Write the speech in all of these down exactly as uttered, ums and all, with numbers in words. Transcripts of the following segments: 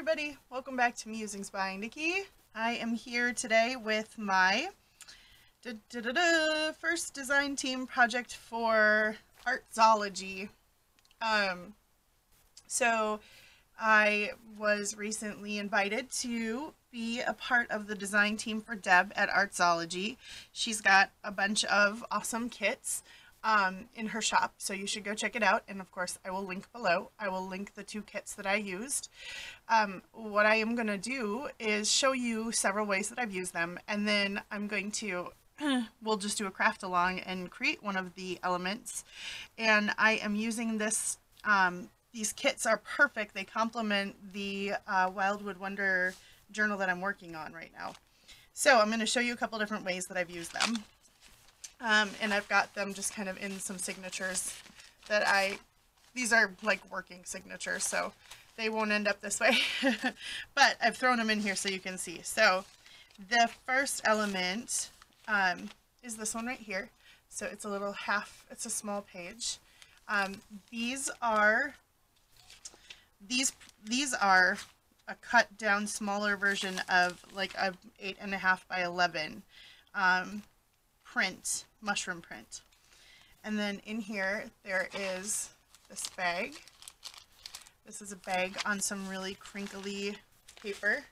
everybody, welcome back to Musings by Nikki. I am here today with my da, da, da, da, first design team project for Artzology. Um, so I was recently invited to be a part of the design team for Deb at Artzology. She's got a bunch of awesome kits um, in her shop, so you should go check it out. And of course, I will link below. I will link the two kits that I used. Um, what I am going to do is show you several ways that I've used them, and then I'm going to we'll just do a craft along and create one of the elements. And I am using this um, these kits are perfect. They complement the uh, Wildwood Wonder journal that I'm working on right now. So I'm going to show you a couple different ways that I've used them. Um, and I've got them just kind of in some signatures that I, these are like working signatures, so they won't end up this way. But I've thrown them in here so you can see. So the first element um, is this one right here. So it's a little half, it's a small page. Um, these are, these, these are a cut down smaller version of like a eight and a half by eleven um, print, mushroom print. And then in here there is this bag. This is a bag on some really crinkly paper.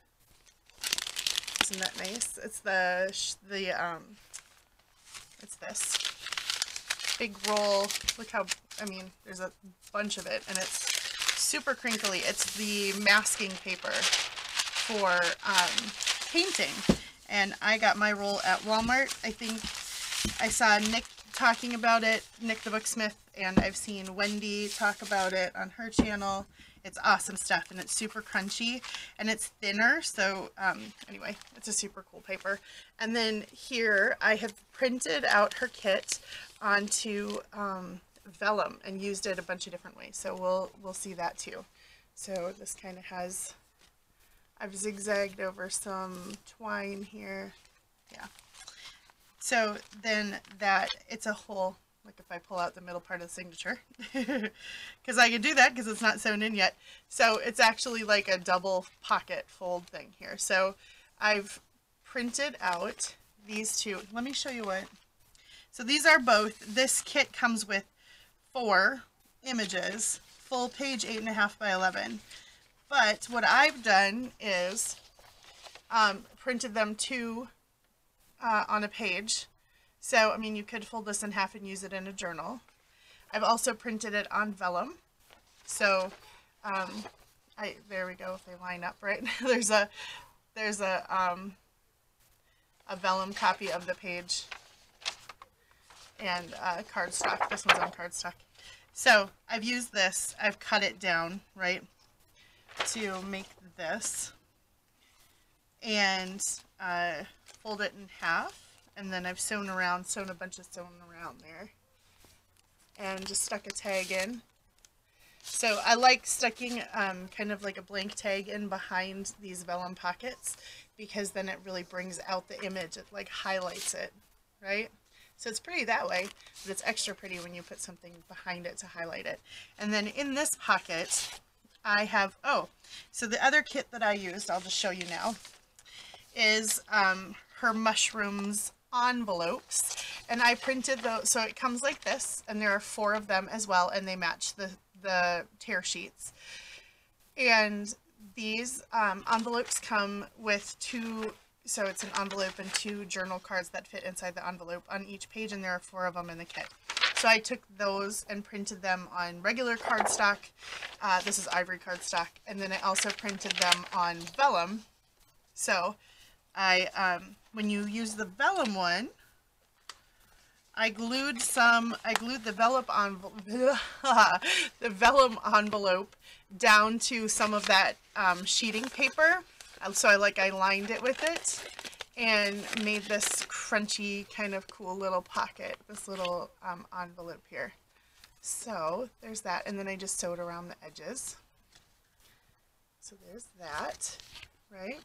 Isn't that nice? It's the the um it's this big roll. Look how, I mean, there's a bunch of it and it's super crinkly. It's the masking paper for um, painting. And I got my roll at Walmart. I think I saw Nick talking about it, Nick the Booksmith, and I've seen Wendy talk about it on her channel. It's awesome stuff, and it's super crunchy, and it's thinner, so um, anyway, it's a super cool paper. And then here, I have printed out her kit onto um, vellum and used it a bunch of different ways, so we'll, we'll see that too. So this kind of has, I've zigzagged over some twine here, yeah. So then that, it's a whole, like if I pull out the middle part of the signature, because I can do that because it's not sewn in yet. So it's actually like a double pocket fold thing here. So I've printed out these two. Let me show you what. So these are both, this kit comes with four images, full page eight and a half by eleven. But what I've done is um, printed them two Uh, on a page. So, I mean, you could fold this in half and use it in a journal. I've also printed it on vellum. So, um, I, there we go, if they line up, right? there's a, there's a, um, a vellum copy of the page and uh, cardstock. This one's on cardstock. So, I've used this, I've cut it down, right, to make this. And, uh, fold it in half, and then I've sewn around, sewn a bunch of sewn around there, and just stuck a tag in. So I like sticking um, kind of like a blank tag in behind these vellum pockets, because then it really brings out the image. It like highlights it, right? So it's pretty that way, but it's extra pretty when you put something behind it to highlight it. And then in this pocket, I have, oh, so the other kit that I used, I'll just show you now, is um, her mushrooms envelopes, and I printed those, so it comes like this, and there are four of them as well, and they match the the tear sheets. And these um, envelopes come with two, so it's an envelope and two journal cards that fit inside the envelope on each page, and there are four of them in the kit. So I took those and printed them on regular cardstock. Uh, this is ivory cardstock, and then I also printed them on vellum. So I, um, when you use the vellum one, I glued some, I glued the vellum envelope, the vellum envelope down to some of that um, sheeting paper. So I like, I lined it with it and made this crunchy kind of cool little pocket, this little um, envelope here. So there's that, and then I just sewed around the edges. So there's that, right?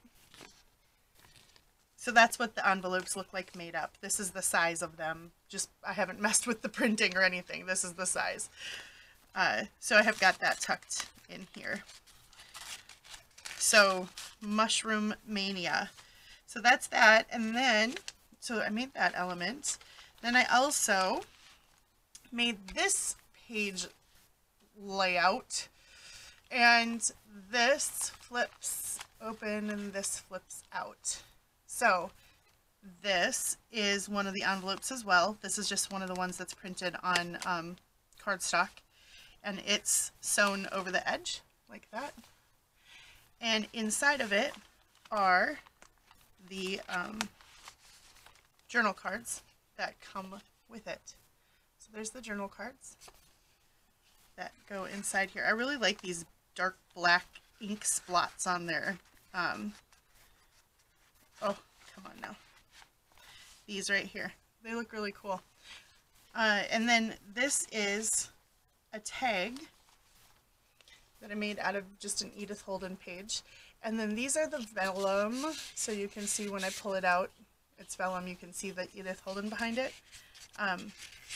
So that's what the envelopes look like made up. This is the size of them. Just, I haven't messed with the printing or anything. This is the size. Uh, so I have got that tucked in here. So Mushroom Mania. So that's that. And then, so I made that element. Then I also made this page layout. And this flips open and this flips out. So this is one of the envelopes as well. This is just one of the ones that's printed on um, cardstock. And it's sewn over the edge like that. And inside of it are the um, journal cards that come with it. So there's the journal cards that go inside here. I really like these dark black ink splots on there. Um, oh, come on now. These right here. They look really cool. Uh, and then this is a tag that I made out of just an Edith Holden page. And then these are the vellum. So you can see when I pull it out, it's vellum. You can see the Edith Holden behind it. Um,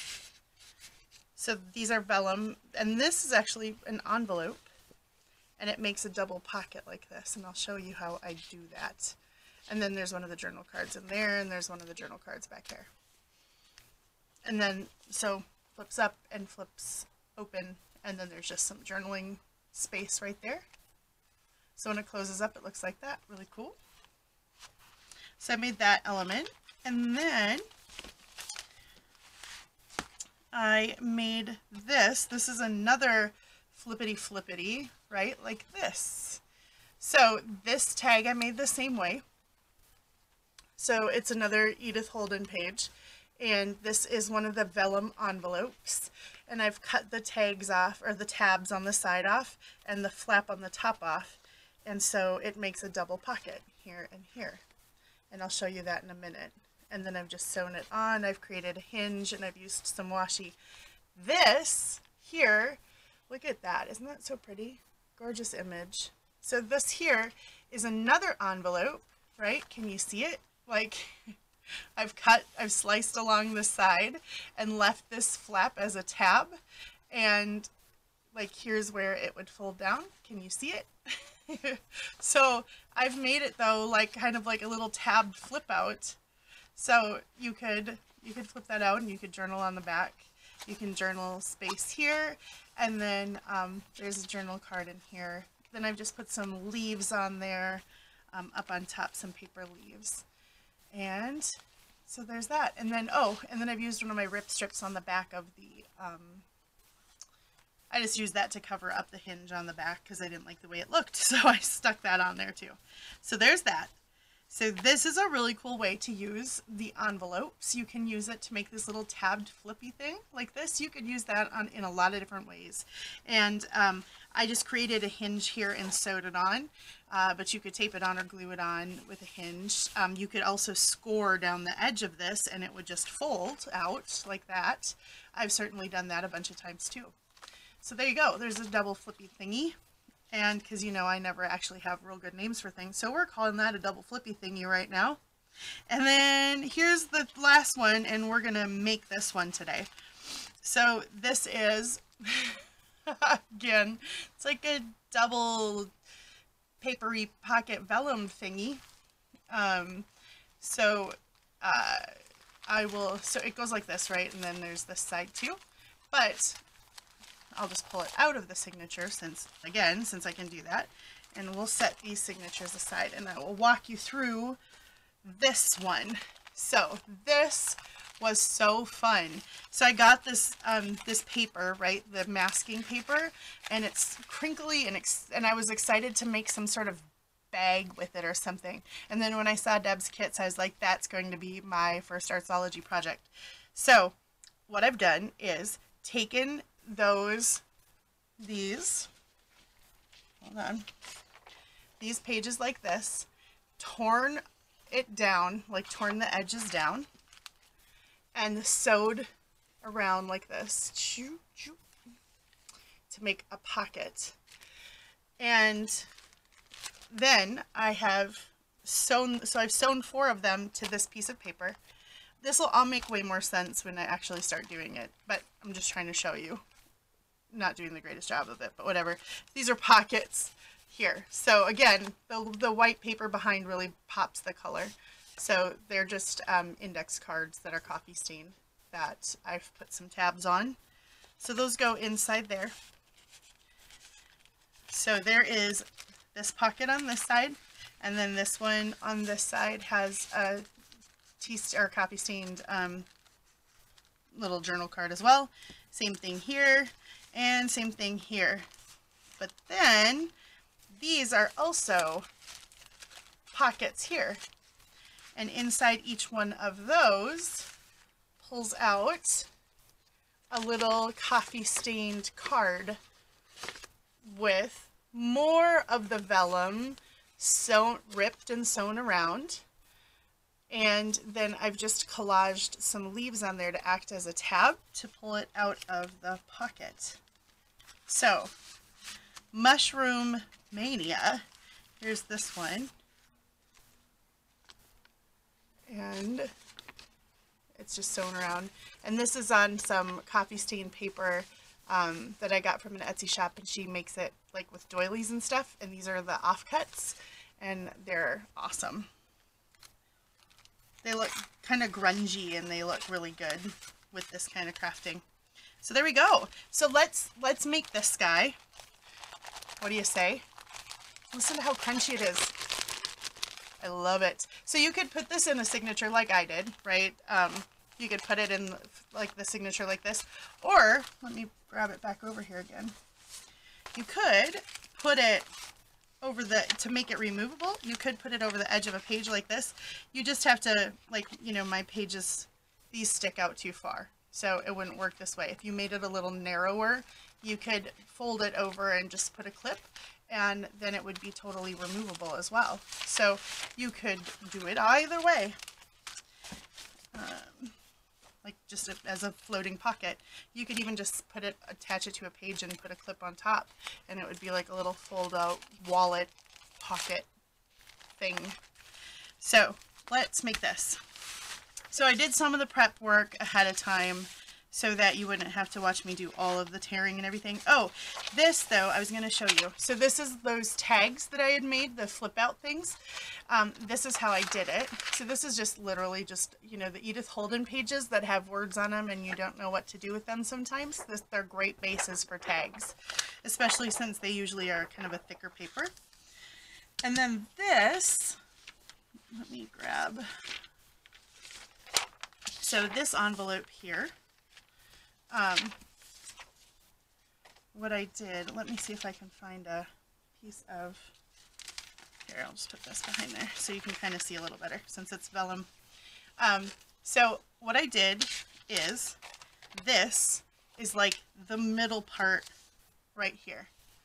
so these are vellum. And this is actually an envelope. And it makes a double pocket like this. And I'll show you how I do that. And then there's one of the journal cards in there, and there's one of the journal cards back here. And then, so flips up and flips open, and then there's just some journaling space right there. So when it closes up, it looks like that. Really cool. So I made that element. And then I made this. This is another flippity flippity, right? Like this. So this tag I made the same way. So it's another Edith Holden page, and this is one of the vellum envelopes, and I've cut the tags off, or the tabs on the side off, and the flap on the top off, and so it makes a double pocket here and here, and I'll show you that in a minute. And then I've just sewn it on, I've created a hinge, and I've used some washi. This here, look at that, isn't that so pretty? Gorgeous image. So this here is another envelope, right? Can you see it? Like, I've cut, I've sliced along the side and left this flap as a tab, and like here's where it would fold down. Can you see it? So I've made it though like kind of like a little tabbed flip out. So you could you could flip that out and you could journal on the back. You can journal space here, and then um, there's a journal card in here. Then I've just put some leaves on there, um, up on top, some paper leaves. And so there's that. And then, oh, and then I've used one of my rip strips on the back of the, um, I just used that to cover up the hinge on the back because I didn't like the way it looked. So I stuck that on there too. So there's that. So this is a really cool way to use the envelopes. You can use it to make this little tabbed flippy thing like this. You could use that on in a lot of different ways. And um, I just created a hinge here and sewed it on, uh, but you could tape it on or glue it on with a hinge. Um, you could also score down the edge of this and it would just fold out like that. I've certainly done that a bunch of times too. So there you go. There's a double flippy thingy. And because, you know, I never actually have real good names for things, so we're calling that a double flippy thingy right now. And then here's the last one, and we're going to make this one today. So this is, again, it's like a double papery pocket vellum thingy. Um, so uh, I will, so it goes like this, right? And then there's this side too. But I'll just pull it out of the signature since, again, since I can do that. And we'll set these signatures aside and I will walk you through this one. So this was so fun. So I got this um, this paper, right, the masking paper, and it's crinkly and, ex and I was excited to make some sort of bag with it or something. And then when I saw Deb's kits, I was like, that's going to be my first Artzology project. So what I've done is taken those, these, hold on, these pages like this, torn it down, like torn the edges down, and sewed around like this to make a pocket. And then I have sewn, so I've sewn four of them to this piece of paper. This will all make way more sense when I actually start doing it, but I'm just trying to show you. Not doing the greatest job of it, but whatever. These are pockets here. So again, the, the white paper behind really pops the color. So they're just um, index cards that are coffee stained that I've put some tabs on. So those go inside there. So there is this pocket on this side, and then this one on this side has a tea or coffee stained um, little journal card as well. Same thing here, and same thing here. But then these are also pockets here, and inside each one of those pulls out a little coffee stained card with more of the vellum sewn, ripped and sewn around. And then I've just collaged some leaves on there to act as a tab to pull it out of the pocket. So, Mushroom Mania. Here's this one. And it's just sewn around. And this is on some coffee stain paper um, that I got from an Etsy shop, and she makes it like with doilies and stuff. And these are the offcuts, and they're awesome. They look kind of grungy, and they look really good with this kind of crafting. So there we go. So let's let's make this guy. What do you say? Listen to how crunchy it is. I love it. So you could put this in a signature like I did, right? Um, you could put it in like the signature like this, or let me grab it back over here again. You could put it over the, to make it removable, you could put it over the edge of a page like this. You just have to, like, you know, my pages, these stick out too far, so it wouldn't work this way. If you made it a little narrower, you could fold it over and just put a clip, and then it would be totally removable as well. So you could do it either way. Um, like just a, as a floating pocket. You could even just put it, attach it to a page and put a clip on top, and it would be like a little fold out wallet pocket thing. So let's make this. So I did some of the prep work ahead of time so that you wouldn't have to watch me do all of the tearing and everything. Oh, this though, I was going to show you. So this is those tags that I had made, the flip out things. Um, this is how I did it. So this is just literally just, you know, the Edith Holden pages that have words on them and you don't know what to do with them sometimes. This, they're great bases for tags, especially since they usually are kind of a thicker paper. And then this, let me grab. So this envelope here, um, what I did, let me see if I can find a piece of, here, I'll just put this behind there so you can kind of see a little better since it's vellum. Um, so what I did is, this is like the middle part right here.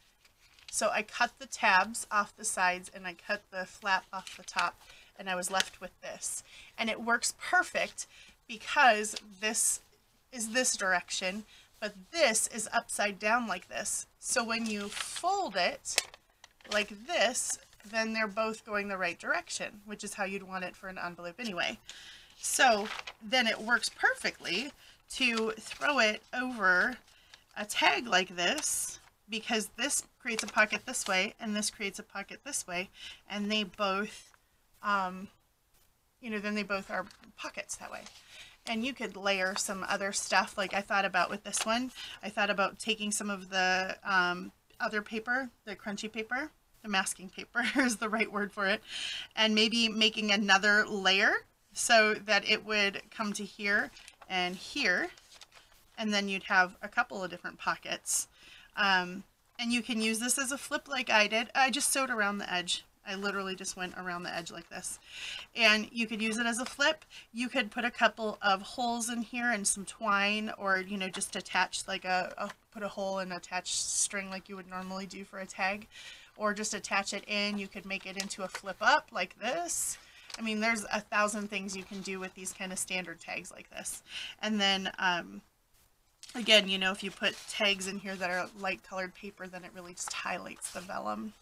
So I cut the tabs off the sides and I cut the flap off the top, and I was left with this. And it works perfect because this is this direction, but this is upside down like this. So when you fold it like this, then they're both going the right direction, which is how you'd want it for an envelope anyway. So then it works perfectly to throw it over a tag like this, because this creates a pocket this way and this creates a pocket this way, and they both, um, you know, then they both are pockets that way. And you could layer some other stuff like I thought about with this one. I thought about taking some of the um, other paper, the crunchy paper, the masking paper is the right word for it, and maybe making another layer so that it would come to here and here, and then you'd have a couple of different pockets. Um, and you can use this as a flip like I did. I just sewed around the edge. I literally just went around the edge like this. And you could use it as a flip. You could put a couple of holes in here and some twine, or, you know, just attach like a, a put a hole and attach string like you would normally do for a tag, or just attach it in. You could make it into a flip up like this. I mean, there's a thousand things you can do with these kind of standard tags like this. And then, um, again, you know, if you put tags in here that are light colored paper, then it really just highlights the vellum.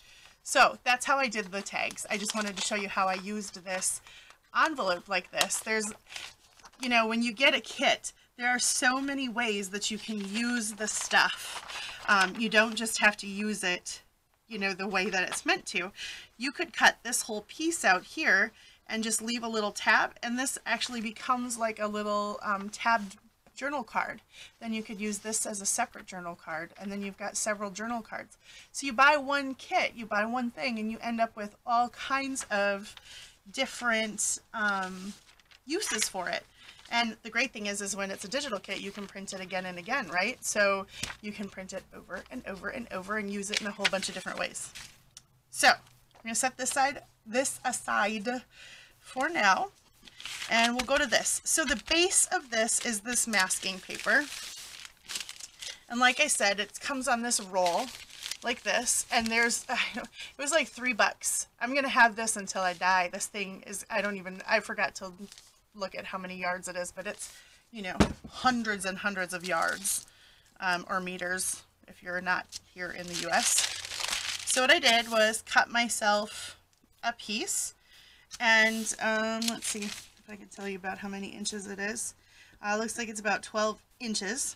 So that's how I did the tags. I just wanted to show you how I used this envelope like this. There's, you know, when you get a kit, there are so many ways that you can use the stuff. Um, you don't just have to use it, you know, the way that it's meant to. You could cut this whole piece out here and just leave a little tab, and this actually becomes like a little um, tabbed journal card. Then you could use this as a separate journal card, and then you've got several journal cards. So you buy one kit, you buy one thing, and you end up with all kinds of different um, uses for it. And the great thing is, is when it's a digital kit, you can print it again and again, right? So you can print it over and over and over and use it in a whole bunch of different ways. So I'm going to set this side, this aside for now, and we'll go to this. So the base of this is this masking paper. And like I said, it comes on this roll like this, and there's, it was like three bucks. I'm going to have this until I die. This thing is, I don't even, I forgot to look at how many yards it is, but it's, you know, hundreds and hundreds of yards, um, or meters if you're not here in the U S. So what I did was cut myself a piece, and um, let's see if I can tell you about how many inches it is. Uh, looks like it's about twelve inches.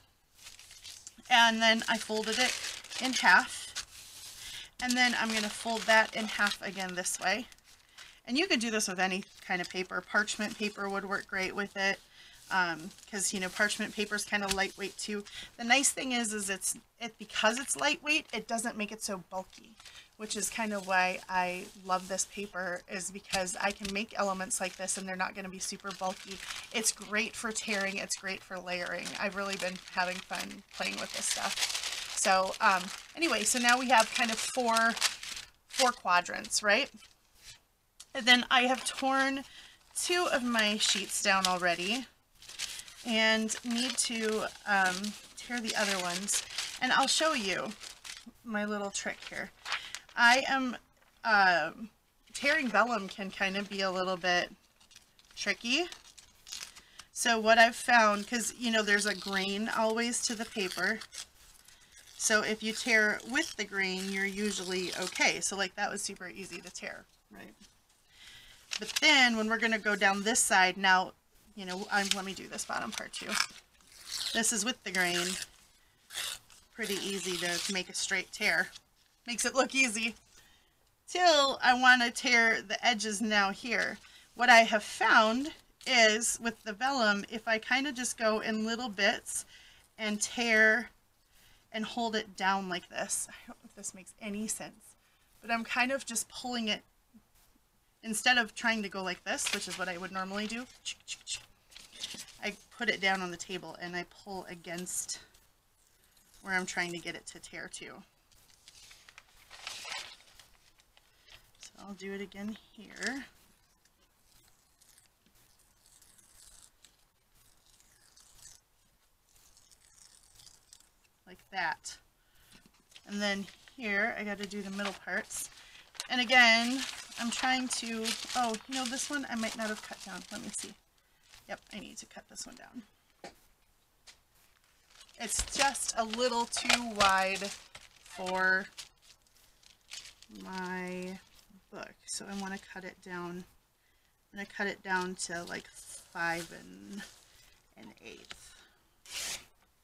And then I folded it in half, and then I'm going to fold that in half again this way. And you could do this with any kind of paper. Parchment paper would work great with it, because um, you know, parchment paper is kind of lightweight too. The nice thing is, is it's it because it's lightweight, it doesn't make it so bulky, which is kind of why I love this paper, is because I can make elements like this and they're not going to be super bulky. It's great for tearing. It's great for layering. I've really been having fun playing with this stuff. So um, anyway, so now we have kind of four four quadrants, right? And then I have torn two of my sheets down already and need to um, tear the other ones. And I'll show you my little trick here. I am, uh, tearing vellum can kind of be a little bit tricky. So what I've found, because, you know, there's a grain always to the paper. So if you tear with the grain, you're usually okay. So like that was super easy to tear, right? But then when we're going to go down this side, now, you know, I'm, let me do this bottom part too. This is with the grain. Pretty easy to make a straight tear. Makes it look easy. Till I want to tear the edges now here. What I have found is with the vellum, if I kind of just go in little bits and tear and hold it down like this. I don't know if this makes any sense, but I'm kind of just pulling it. Instead of trying to go like this, which is what I would normally do, I put it down on the table and I pull against where I'm trying to get it to tear to. So I'll do it again here. Like that. And then here, I got to do the middle parts. And again, I'm trying to, oh, you know, this one I might not have cut down. Let me see. Yep, I need to cut this one down. It's just a little too wide for my book. So I want to cut it down. I'm going to cut it down to like five and an eighth.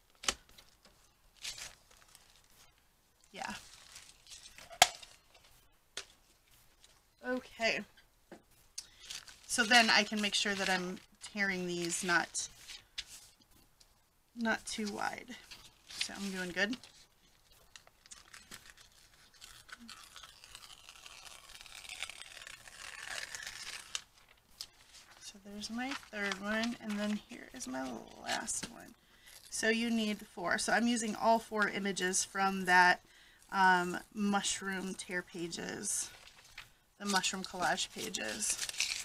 Yeah. Okay, so then I can make sure that I'm tearing these not not too wide. So I'm doing good. So there's my third one, and then here is my last one. So you need four. So I'm using all four images from that um, mushroom tear pages. The mushroom collage pages.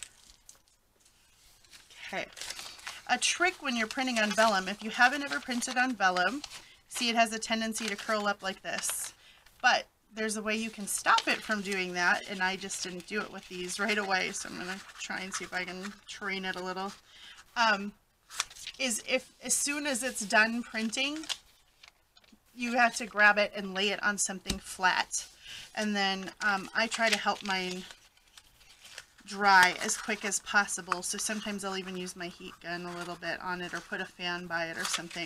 Okay. A trick when you're printing on vellum, if you haven't ever printed on vellum, see it has a tendency to curl up like this. But there's a way you can stop it from doing that, and I just didn't do it with these right away, so I'm going to try and see if I can train it a little. Um, is if as soon as it's done printing, you have to grab it and lay it on something flat. And then um, I try to help mine dry as quick as possible. So sometimes I'll even use my heat gun a little bit on it or put a fan by it or something.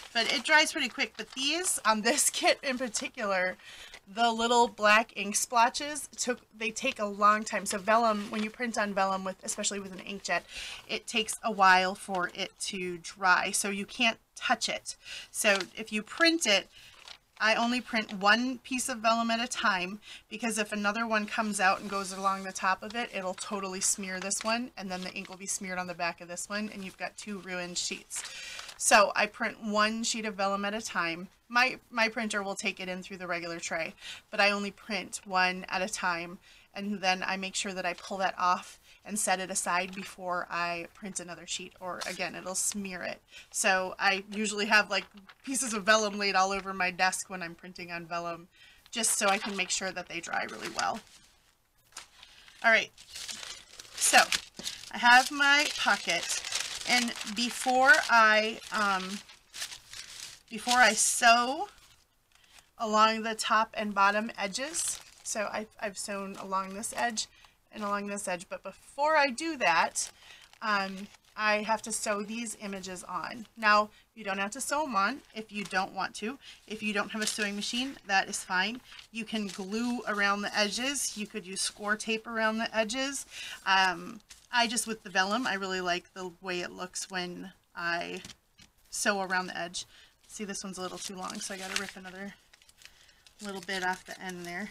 but it dries pretty quick. But these, on this kit in particular, the little black ink splotches, took they take a long time. So vellum, when you print on vellum, with especially with an inkjet, it takes a while for it to dry. So you can't touch it. So if you print it, I only print one piece of vellum at a time, because if another one comes out and goes along the top of it, it'll totally smear this one, and then the ink will be smeared on the back of this one, and you've got two ruined sheets. So I print one sheet of vellum at a time. My, my printer will take it in through the regular tray, but I only print one at a time, and then I make sure that I pull that off and set it aside before I print another sheet, or again, it'll smear it. So I usually have like pieces of vellum laid all over my desk when I'm printing on vellum, just so I can make sure that they dry really well. All right, so I have my pocket, and before I, um, before I sew along the top and bottom edges, so I've, I've sewn along this edge and along this edge, but before I do that, um, I have to sew these images on. Now, you don't have to sew them on if you don't want to. If you don't have a sewing machine, that is fine. You can glue around the edges. You could use score tape around the edges. Um, I just, with the vellum, I really like the way it looks when I sew around the edge. See, this one's a little too long, so I gotta rip another little bit off the end there.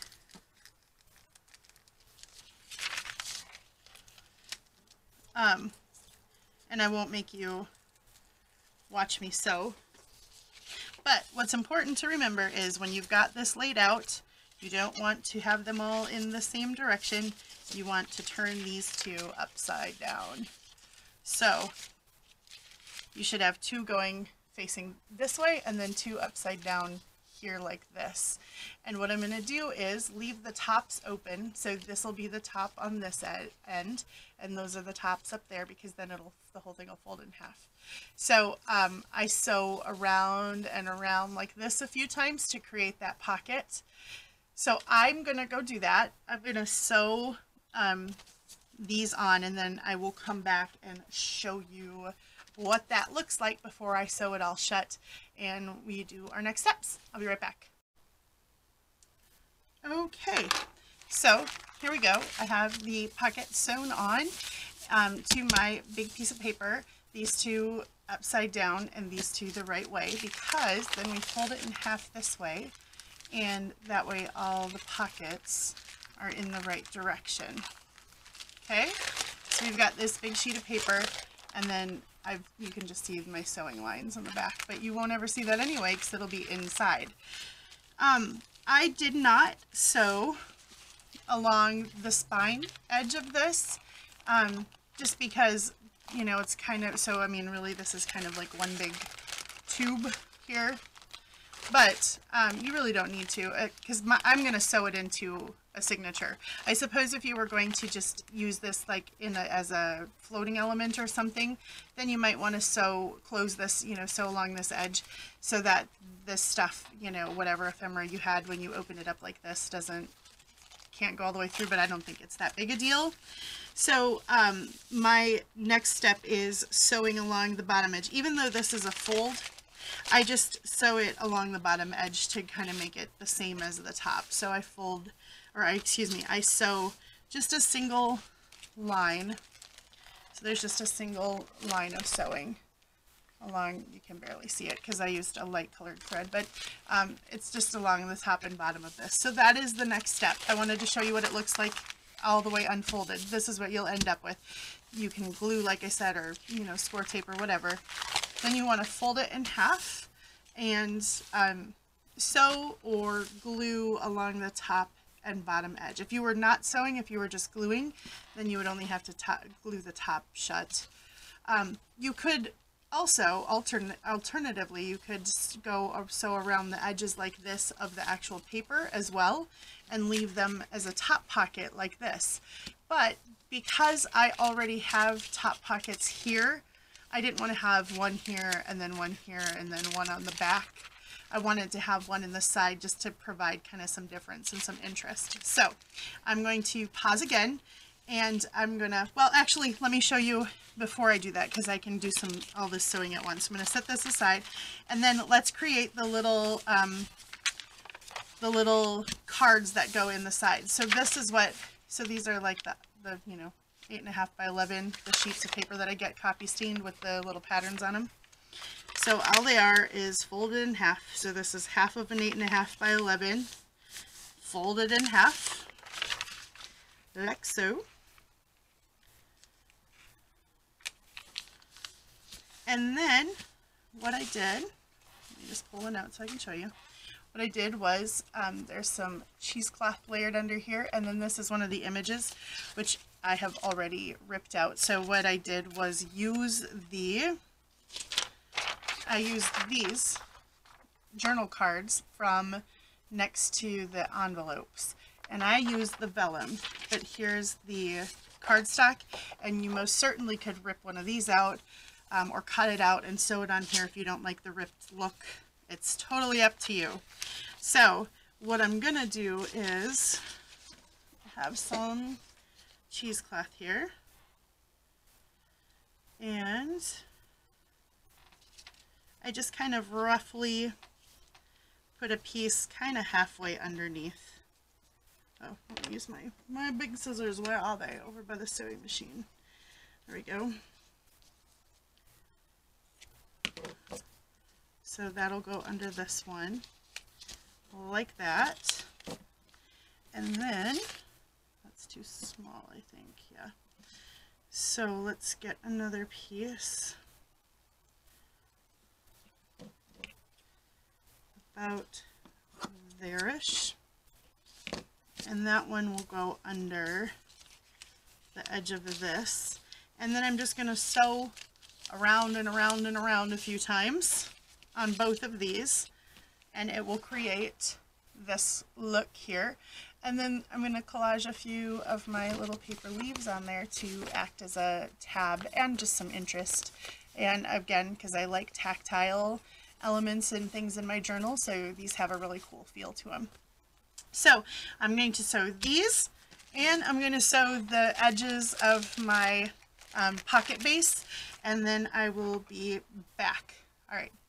Um, and I won't make you watch me sew. But what's important to remember is when you've got this laid out, you don't want to have them all in the same direction. You want to turn these two upside down. So you should have two going facing this way and then two upside down here like this. And what I'm going to do is leave the tops open, so this will be the top on this end, and those are the tops up there, because then it'll the whole thing will fold in half. So um, I sew around and around like this a few times to create that pocket. So I'm gonna go do that. I'm gonna sew um, these on, and then I will come back and show you what that looks like before I sew it all shut and we do our next steps. I'll be right back. Okay, so here we go. I have the pocket sewn on um, to my big piece of paper, these two upside down and these two the right way, because then we fold it in half this way, and that way all the pockets are in the right direction. Okay, so we've got this big sheet of paper, and then I've, you can just see my sewing lines on the back, but you won't ever see that anyway because it'll be inside. Um, I did not sew along the spine edge of this, um, just because, you know, it's kind of, so I mean, really this is kind of like one big tube here, but um, you really don't need to, because uh, I'm going to sew it into a signature. I suppose if you were going to just use this like in a, as a floating element or something, then you might want to sew, close this, you know, sew along this edge so that this stuff, you know, whatever ephemera you had when you open it up like this doesn't, can't go all the way through, but I don't think it's that big a deal. So um, my next step is sewing along the bottom edge. Even though this is a fold, I just sew it along the bottom edge to kind of make it the same as the top. So I fold, or I, excuse me, I sew just a single line. So there's just a single line of sewing along, you can barely see it because I used a light colored thread, but um, it's just along the top and bottom of this. So that is the next step. I wanted to show you what it looks like all the way unfolded. This is what you'll end up with. You can glue, like I said, or, you know, score tape or whatever. Then you want to fold it in half and um, sew or glue along the top and bottom edge. If you were not sewing, if you were just gluing, then you would only have to glue the top shut. Um, you could also, altern alternatively, you could go or sew around the edges like this of the actual paper as well and leave them as a top pocket like this. But because I already have top pockets here, I didn't want to have one here and then one here and then one on the back. I wanted to have one in the side just to provide kind of some difference and some interest. So I'm going to pause again And I'm gonna, well, actually, let me show you before I do that, because I can do some all this sewing at once. I'm gonna set this aside, and then let's create the little um, the little cards that go in the side. So this is what, so these are like the, the you know, eight and a half by eleven, the sheets of paper that I get copy stained with the little patterns on them. So all they are is folded in half. So this is half of an eight and a half by eleven, folded in half, like so. And then what I did, let me just pull one out so I can show you. What I did was, um, there's some cheesecloth layered under here, and then this is one of the images, which I have already ripped out. So what I did was use the, I used these journal cards from next to the envelopes, and I used the vellum, but here's the cardstock, and you most certainly could rip one of these out. Um, or cut it out and sew it on here if you don't like the ripped look. It's totally up to you. So what I'm gonna do is have some cheesecloth here, and I just kind of roughly put a piece kind of halfway underneath. Oh, let me use my, my big scissors. Where are they? Over by the sewing machine. There we go. So that'll go under this one, like that. And then, that's too small, I think, yeah. So let's get another piece. About there-ish. And that one will go under the edge of this. And then I'm just going to sew around and around and around a few times on both of these, and it will create this look here. And then I'm going to collage a few of my little paper leaves on there to act as a tab and just some interest. And again, because I like tactile elements and things in my journal, so these have a really cool feel to them. So I'm going to sew these, and I'm going to sew the edges of my um, pocket base, and then I will be back. All right.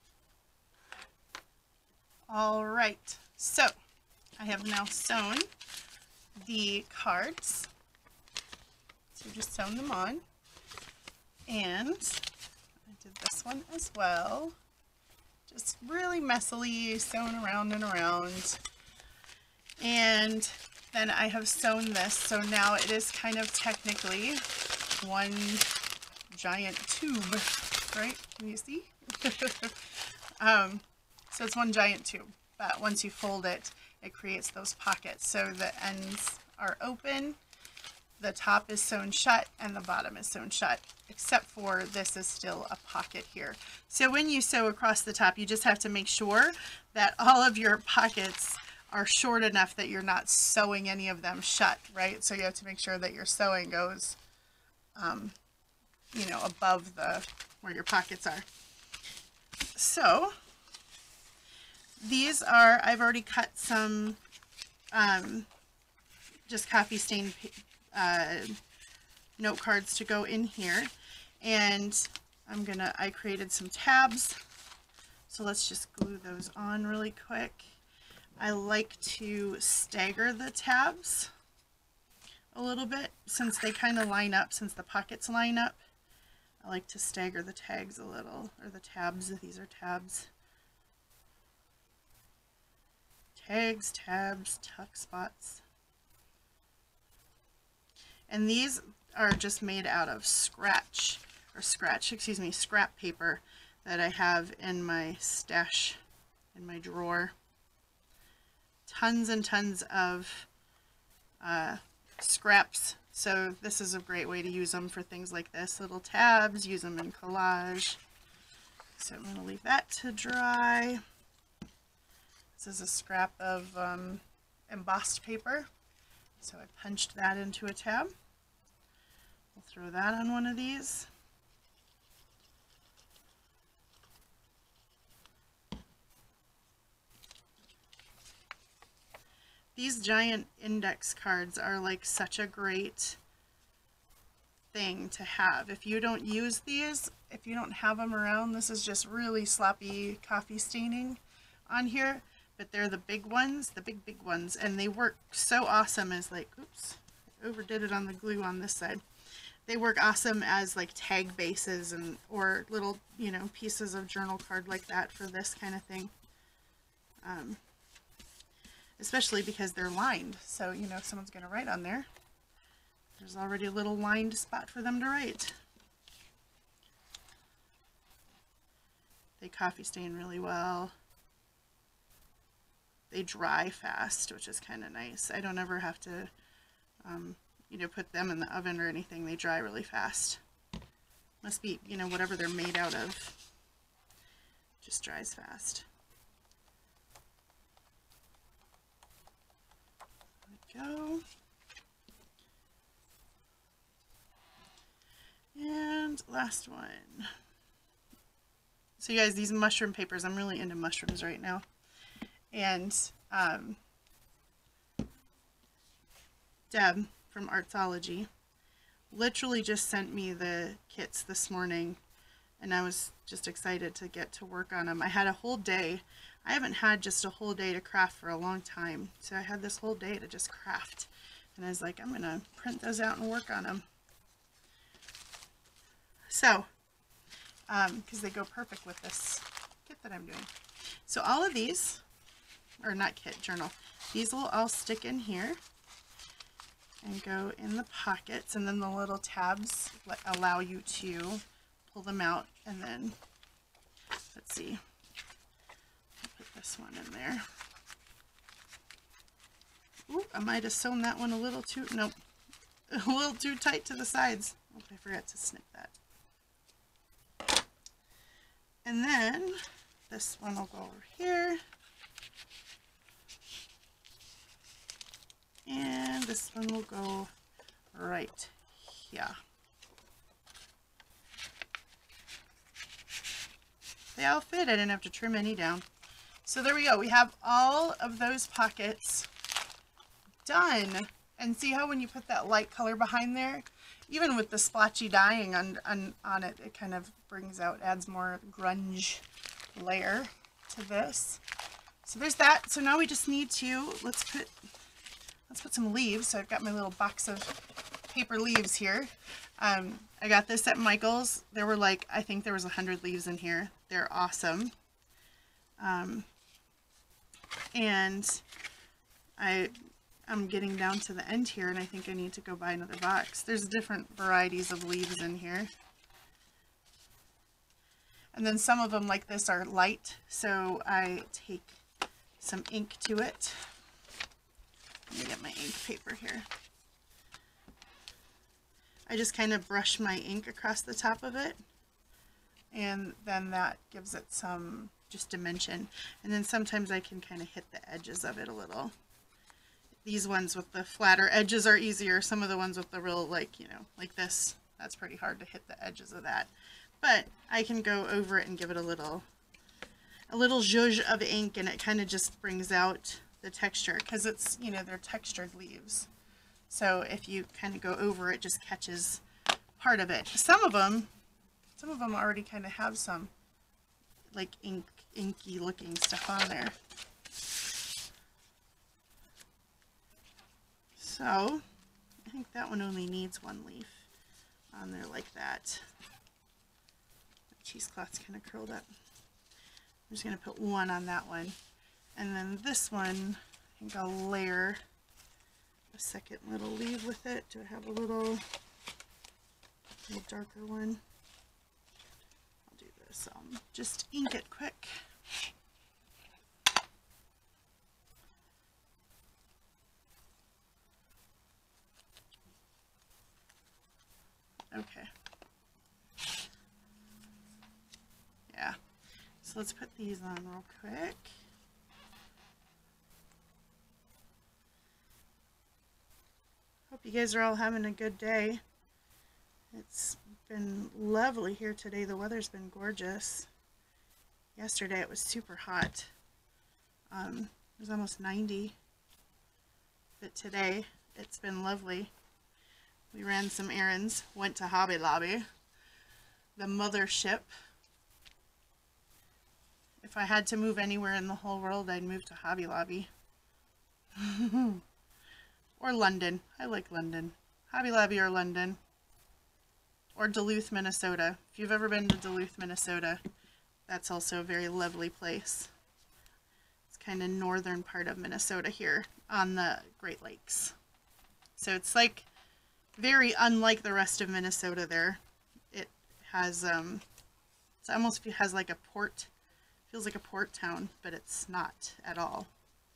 All right, so I have now sewn the cards. So just sewn them on, and I did this one as well. Just really messily sewn around and around. And then I have sewn this, so now it is kind of technically one giant tube, right? Can you see? um, so it's one giant tube, but once you fold it, it creates those pockets. So the ends are open, the top is sewn shut, and the bottom is sewn shut, except for this is still a pocket here. So when you sew across the top, you just have to make sure that all of your pockets are short enough that you're not sewing any of them shut, right? So you have to make sure that your sewing goes um, you know, above the where your pockets are. So these are, I've already cut some um, just copy stained uh, note cards to go in here, and I'm gonna, I created some tabs, so let's just glue those on really quick. I like to stagger the tabs a little bit since they kind of line up, since the pockets line up. I like to stagger the tags a little, or the tabs, these are tabs. Tags, tabs, tuck spots. And these are just made out of scratch, or scratch, excuse me, scrap paper that I have in my stash, in my drawer. Tons and tons of uh, scraps. So this is a great way to use them for things like this. Little tabs, use them in collage. So I'm going to leave that to dry. This is a scrap of um, embossed paper. So I punched that into a tab. We'll throw that on one of these. These giant index cards are like such a great thing to have. If you don't use these, if you don't have them around, this is just really sloppy coffee staining on here. But they're the big ones, the big, big ones. And they work so awesome as like, oops, I overdid it on the glue on this side. They work awesome as like tag bases and or little, you know, pieces of journal card like that for this kind of thing. Um, especially because they're lined. So, you know, if someone's going to write on there, there's already a little lined spot for them to write. They coffee stain really well. They dry fast, which is kind of nice. I don't ever have to, um, you know, put them in the oven or anything. They dry really fast. Must be, you know, whatever they're made out of. Just dries fast. There we go. And last one. So you guys, these mushroom papers, I'm really into mushrooms right now. And um, Deb from Artzology literally just sent me the kits this morning, and I was just excited to get to work on them. I had a whole day. I haven't had just a whole day to craft for a long time, so I had this whole day to just craft. And I was like, I'm going to print those out and work on them. So, um, because they go perfect with this kit that I'm doing. So all of these, or not kit, journal, these will all stick in here and go in the pockets, and then the little tabs allow you to pull them out. And then, let's see, I'll put this one in there. Ooh, I might have sewn that one a little too, nope, a little too tight to the sides. Oh, I forgot to snip that. And then this one will go over here. And this one will go right here. They all fit. I didn't have to trim any down. So there we go. We have all of those pockets done. And see how when you put that light color behind there, even with the splotchy dyeing on, on, on it, it kind of brings out, adds more grunge layer to this. So there's that. So now we just need to, let's put, let's put some leaves. So I've got my little box of paper leaves here. Um, I got this at Michael's. There were like, I think there was a hundred leaves in here. They're awesome. Um, and I, I'm getting down to the end here, and I think I need to go buy another box. There's different varieties of leaves in here. And then some of them like this are light, so I take some ink to it. Let me get my ink paper here. I just kind of brush my ink across the top of it, and then that gives it some just dimension. And then sometimes I can kind of hit the edges of it a little. These ones with the flatter edges are easier. Some of the ones with the real, like, you know, like this, that's pretty hard to hit the edges of that. But I can go over it and give it a little, a little zhuzh of ink, and it kind of just brings out the texture, because it's, you know, they're textured leaves. So if you kind of go over it, it just catches part of it. Some of them, some of them already kind of have some, like, ink, inky looking stuff on there. So, I think that one only needs one leaf on there like that. The cheesecloth's kind of curled up. I'm just going to put one on that one. And then this one, I think I'll layer a second little leaf with it. Do I have a little, little darker one? I'll do this. I'll just ink it quick. Okay. Yeah. So let's put these on real quick. Hope you guys are all having a good day. It's been lovely here today. The weather's been gorgeous. Yesterday it was super hot. Um, it was almost ninety. But today it's been lovely. We ran some errands, went to Hobby Lobby, the mothership. If I had to move anywhere in the whole world, I'd move to Hobby Lobby. Or London. I like London. Hobby Lobby or London. Or Duluth, Minnesota. If you've ever been to Duluth, Minnesota, that's also a very lovely place. It's kind of northern part of Minnesota here on the Great Lakes. So it's like very unlike the rest of Minnesota there. It has, um, it almost has like a port, feels like a port town, but it's not at all.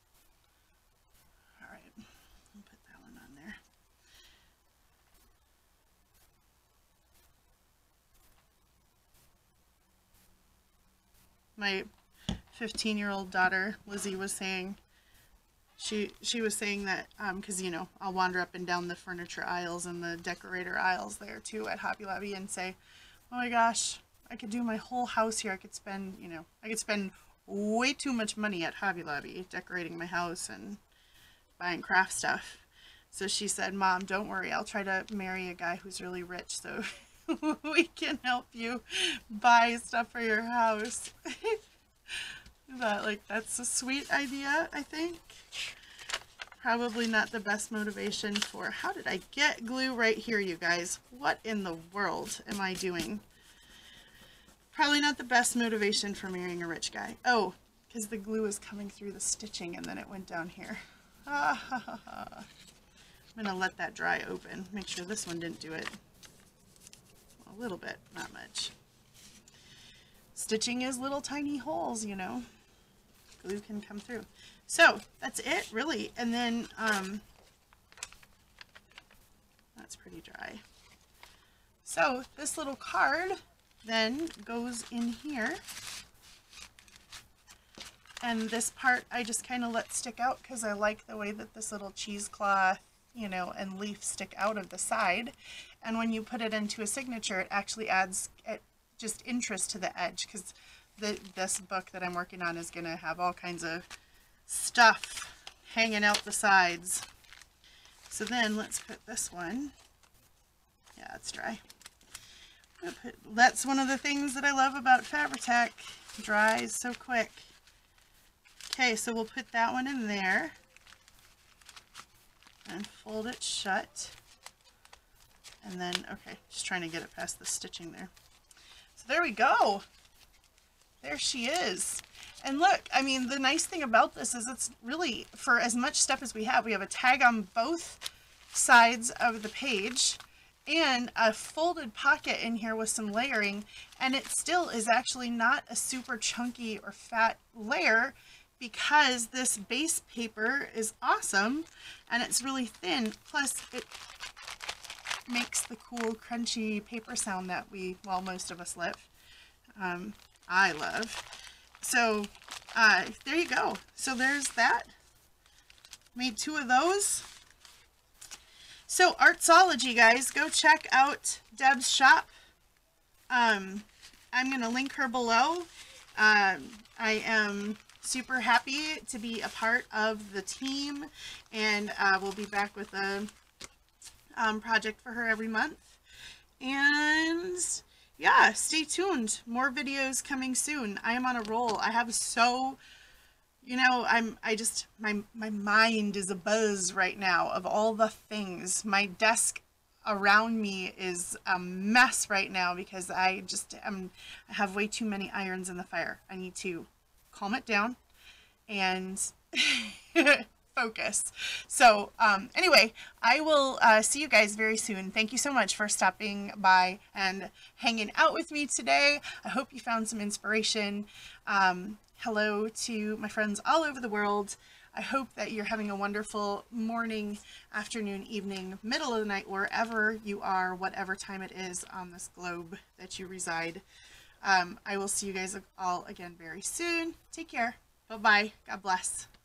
All right, I'll put that one on there. My fifteen-year-old daughter, Lizzie, was saying, she she was saying that, um, because, you know, I'll wander up and down the furniture aisles and the decorator aisles there, too, at Hobby Lobby and say, oh my gosh, I could do my whole house here. I could spend, you know, I could spend way too much money at Hobby Lobby decorating my house and buying craft stuff. So she said, Mom, don't worry. I'll try to marry a guy who's really rich so we can help you buy stuff for your house. But, like, that's a sweet idea, I think. Probably not the best motivation for... How did I get glue right here, you guys? What in the world am I doing? Probably not the best motivation for marrying a rich guy. Oh, because the glue is coming through the stitching and then it went down here. Ah, ha, ha, ha. I'm going to let that dry open. Make sure this one didn't do it. A little bit, not much. Stitching is little tiny holes, you know. Glue can come through. So that's it, really. And then um, that's pretty dry. So this little card then goes in here. And this part I just kind of let stick out because I like the way that this little cheesecloth, you know, and leaf stick out of the side. And when you put it into a signature, it actually adds it just interest to the edge, because the this book that I'm working on is going to have all kinds of stuff hanging out the sides. So then let's put this one. Yeah, it's dry. Put, that's one of the things that I love about Fabri-Tac. It dries so quick. Okay, so we'll put that one in there and fold it shut. And then, okay, just trying to get it past the stitching there. So there we go. There she is. And look, I mean, the nice thing about this is it's really, for as much stuff as we have, we have a tag on both sides of the page and a folded pocket in here with some layering, and it still is actually not a super chunky or fat layer because this base paper is awesome and it's really thin, plus it makes the cool crunchy paper sound that we, well, most of us love. Um, I love. So uh, there you go. So there's that. Made two of those. So Artzology, guys, go check out Deb's shop. Um, I'm going to link her below. Um, I am super happy to be a part of the team, and uh, we'll be back with a um, project for her every month. And yeah, stay tuned. More videos coming soon. I am on a roll. I have so, you know, I'm, I just, my, my mind is abuzz right now of all the things. My desk around me is a mess right now because I just am, I have way too many irons in the fire. I need to calm it down and focus. So um, anyway, I will uh, see you guys very soon. Thank you so much for stopping by and hanging out with me today. I hope you found some inspiration. Um, hello to my friends all over the world. I hope that you're having a wonderful morning, afternoon, evening, middle of the night, wherever you are, whatever time it is on this globe that you reside. Um, I will see you guys all again very soon. Take care. Bye-bye. God bless.